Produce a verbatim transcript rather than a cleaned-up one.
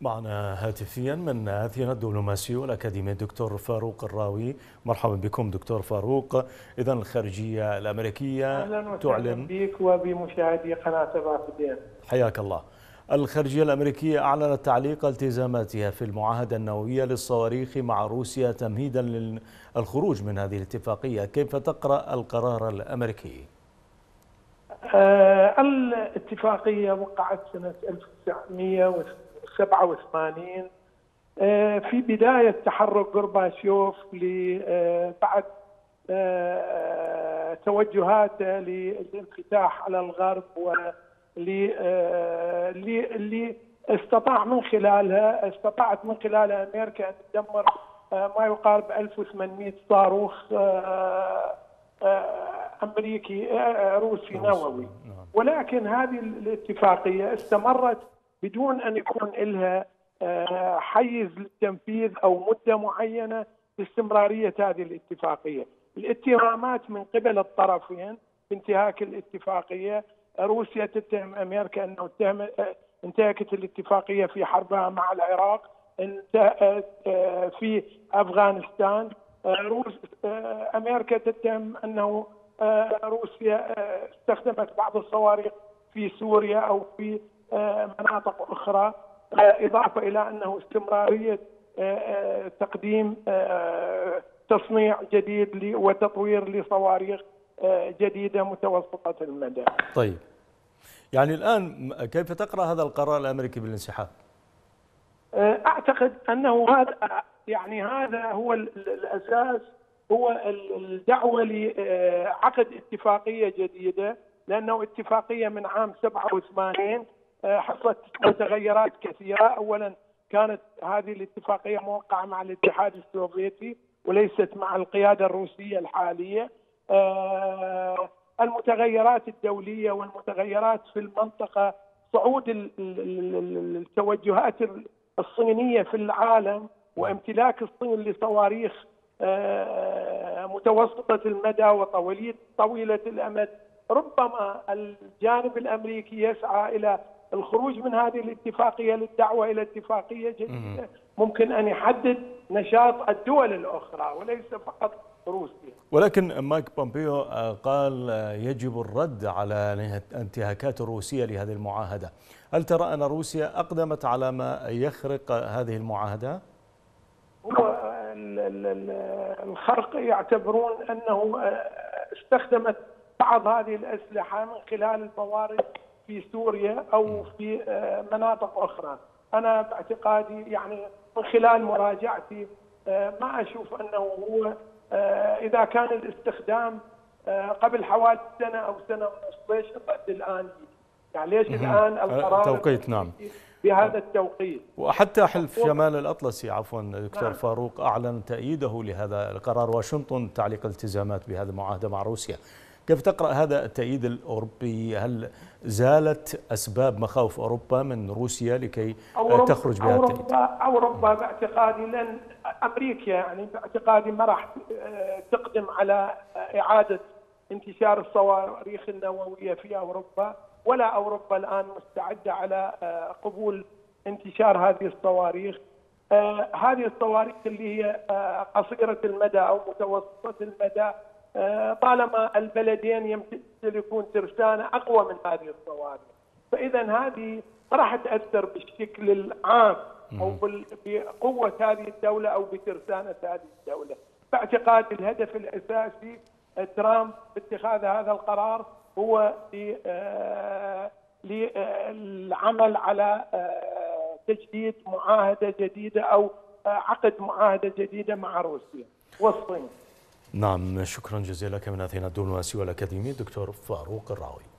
معنا هاتفيا من أثينا الدبلوماسي والأكاديمي الدكتور فاروق الراوي. مرحبا بكم دكتور فاروق. إذا الخارجية الأمريكية أهلا تعلن وسهلا بك وبمشاهدي قناة الرافدين. حياك الله. الخارجية الأمريكية أعلنت تعليق التزاماتها في المعاهدة النووية للصواريخ مع روسيا تمهيدا للخروج من هذه الاتفاقية. كيف تقرأ القرار الأمريكي؟ آه الاتفاقية وقعت سنة ألف وتسعمئة وسبعة وثمانين آه في بداية تحرك غورباتشوف بعد آه توجهاته للانفتاح على الغرب واللي آه اللي استطاع من خلالها استطاعت من خلالها أمريكا أن تدمر آه ما يقارب ألف وثمانمئة صاروخ آه آه أمريكي روسي نووي. ولكن هذه الاتفاقية استمرت بدون أن يكون لها حيز للتنفيذ أو مدة معينة لاستمرارية هذه الاتفاقية. الاتهامات من قبل الطرفين بانتهاك الاتفاقية، روسيا تتهم أمريكا أنه انتهكت الاتفاقية في حربها مع العراق، في أفغانستان. روس أمريكا تتهم أنه روسيا استخدمت بعض الصواريخ في سوريا أو في مناطق أخرى، إضافة إلى أنه استمرارية تقديم تصنيع جديد وتطوير لصواريخ جديدة متوسطة المدى. طيب، يعني الآن كيف تقرأ هذا القرار الأمريكي بالانسحاب؟ أعتقد أنه هذا يعني هذا هو الأساس، هو الدعوة لعقد اتفاقية جديدة، لأنه اتفاقية من عام سبعة وثمانين حصلت متغيرات كثيرة. أولا كانت هذه الاتفاقية موقعة مع الاتحاد السوفيتي وليست مع القيادة الروسية الحالية. المتغيرات الدولية والمتغيرات في المنطقة، صعود التوجهات الصينية في العالم وامتلاك الصين لصواريخ متوسطة المدى وطويلة الأمد، ربما الجانب الأمريكي يسعى إلى الخروج من هذه الاتفاقية للدعوة إلى اتفاقية جديدة ممكن أن يحدد نشاط الدول الأخرى وليس فقط روسيا. ولكن مايك بومبيو قال يجب الرد على انتهاكات الروسية لهذه المعاهدة. هل ترى أن روسيا أقدمت على ما يخرق هذه المعاهدة؟ هو الخرق يعتبرون أنه استخدمت بعض هذه الأسلحة من خلال الموارد في سوريا أو في مناطق أخرى. أنا باعتقادي يعني من خلال مراجعتي ما أشوف أنه هو إذا كان الاستخدام قبل حوالي سنة أو سنة ونصف، ليش الرد الآن؟ يعني ليش الآن القرار توقيت؟ نعم، بهذا التوقيت. وحتى حلف شمال الأطلسي عفوا دكتور نعم. فاروق أعلن تأييده لهذا القرار، واشنطن تعليق التزامات بهذه المعاهدة مع روسيا. كيف تقرأ هذا التأييد الأوروبي؟ هل زالت أسباب مخاوف أوروبا من روسيا لكي تخرج بهذا التأييد؟ أوروبا باعتقادي لن أمريكا يعني باعتقادي ما راح تقدم على إعادة انتشار الصواريخ النووية في أوروبا، ولا أوروبا الآن مستعدة على قبول انتشار هذه الصواريخ. هذه الصواريخ اللي هي قصيرة المدى أو متوسطة المدى، طالما البلدين يمتلكون ترسانة أقوى من هذه الصواريخ، فإذا هذه راح تأثر بالشكل العام أو بقوة هذه الدولة أو بترسانة هذه الدولة. باعتقاد الهدف الأساسي ترامب باتخاذ هذا القرار هو للعمل على تجديد معاهدة جديدة أو عقد معاهدة جديدة مع روسيا والصين. نعم، شكرا جزيلا لك من أثينا الدبلوماسي والأكاديمي الدكتور فاروق الراوي.